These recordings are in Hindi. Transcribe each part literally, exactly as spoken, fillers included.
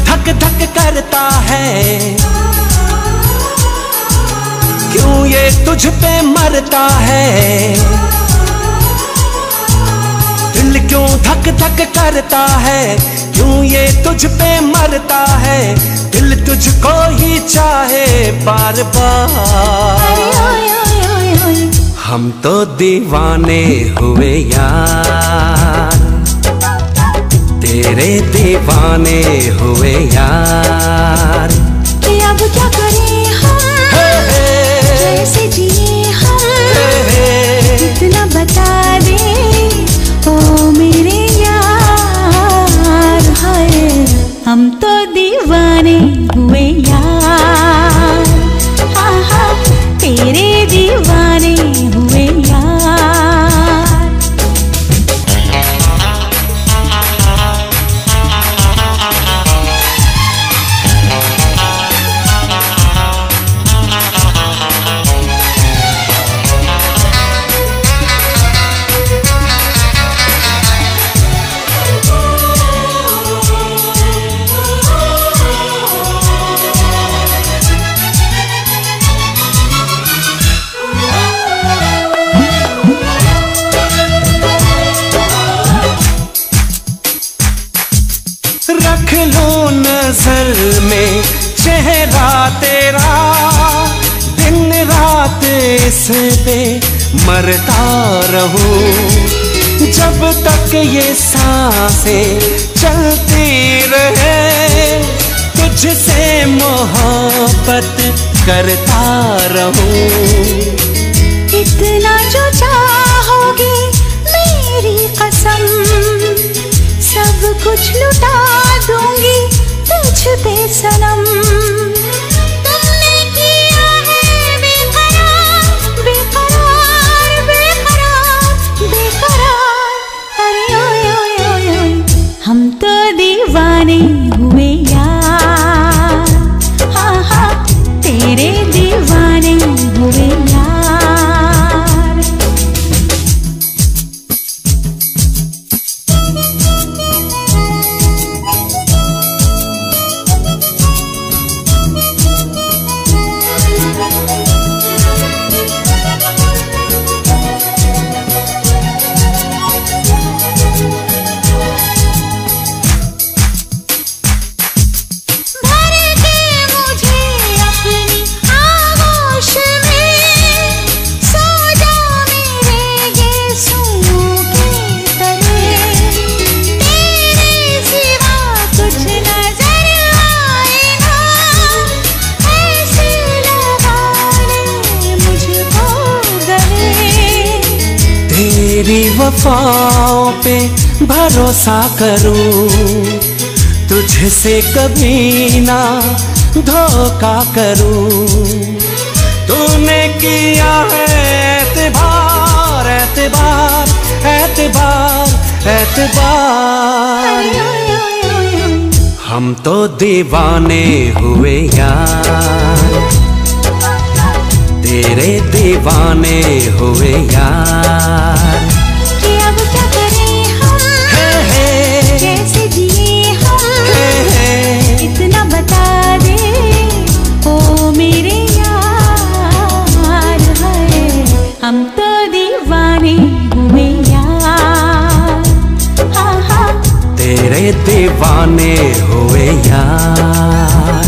धक धक करता है, क्यों ये तुझ पे मरता है। दिल क्यों धक धक करता है, क्यों ये तुझ पे मरता है। दिल तुझको ही चाहे बार बार। हम तो दीवाने हुए यार, तेरे दीवाने हुए यार। कि अब क्या करें हम, हे हे। कैसे जिए हम, हे हे। इतना बता दे ओ मेरे यार। हाय हम तो दीवाने हुए यार, हाँ हाँ तेरे दीवाने हुए यार। रख लो नजर में चेहरा तेरा, दिन रात इस पे मरता रहूं। जब तक ये सांसें चलती रहे, तुझसे मोहब्बत करता रहूं। इतना जो चाहोगे मेरी कसम, सब कुछ लुटा दूंगी तुझ पे सनम। तुमने किया है बेकरार, बेकरार, बेकरार, बेकरार। अरे ओए ओए ओए ओए हम तो दीवाने हुए यार, हाँ हाँ तेरे दीवाने हुए यार। तेरी वफाओं पे भरोसा करूं, तुझसे कभी ना धोखा करूं। तूने किया है एतबार, एतबार, एतबार, एतबार। हम तो दीवाने हुए यार, तेरे दीवाने हुए यार। कि अब क्या करें हम, हे हे। कैसे जिए हम, हे हे। इतना बता दे ओ मेरे यार। है हम तो दीवाने हुए यार, हाँ हाँ तेरे दीवाने हुए यार।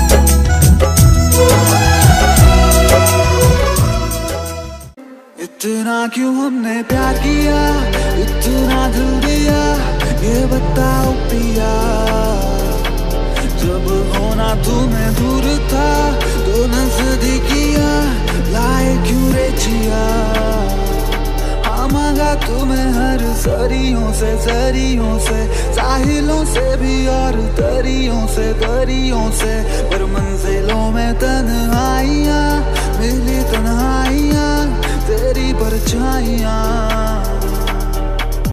इतना क्यों हमने प्यार किया, इतना दिल दिया, ये बताओ पिया। जब होना तुम्हें दूर था तो नजदीकिया लाए क्यों रे जिया। हाँ मांगा तुम्हें हर सरियों से सरियों से, साहिलों से भी और दरियों से दरियों से। पर मंजिलों में तन्हाइयाँ मिली, तन्हाइयाँ तेरी परछाइयाँ।